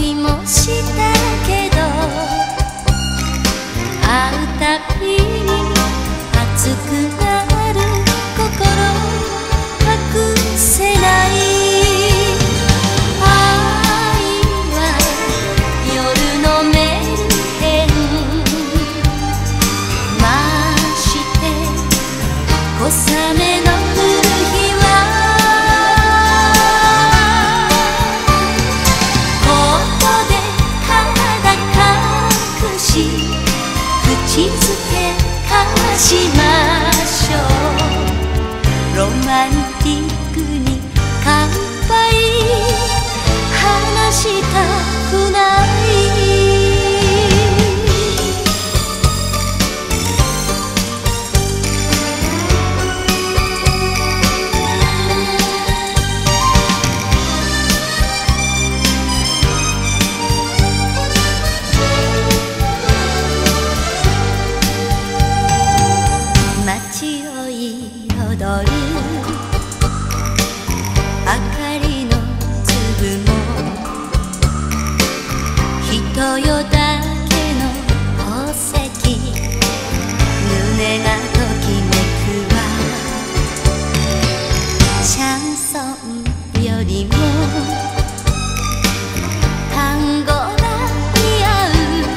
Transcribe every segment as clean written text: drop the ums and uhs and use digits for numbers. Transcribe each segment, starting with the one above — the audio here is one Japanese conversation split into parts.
いもしたけど、会うたびに熱くなる心隠せない。愛は夜のメルヘン、まして小雨の降る日は口づけ交わしましょう。ロマンティックに乾杯、話したくない。街を彩る明かりの粒も、人よだけの宝石、胸がときめくわ。シャンソンよりも単語が似合う、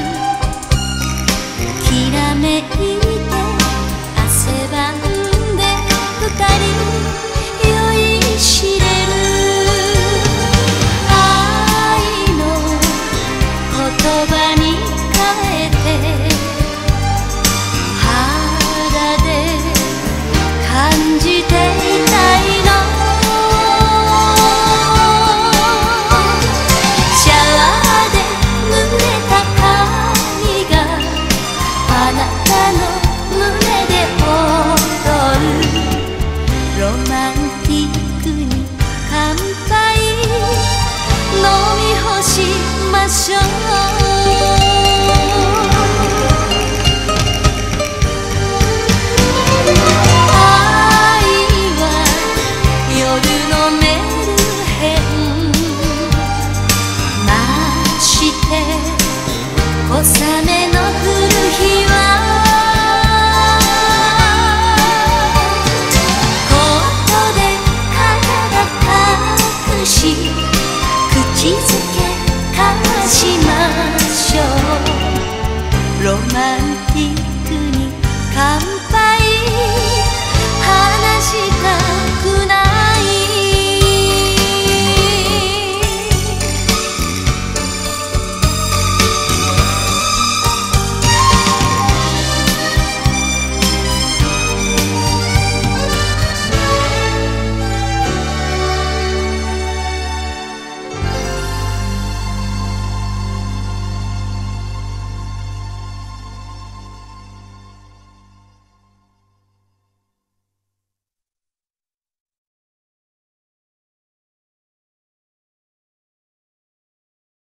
きらめいて汗ばんで二人酔いしれる。愛の言葉に変えて肌で感じていたいの。シャワーで濡れた髪があなたのロマンティックに乾杯、飲み干しましょう。愛は夜のメルヘン、まして小雨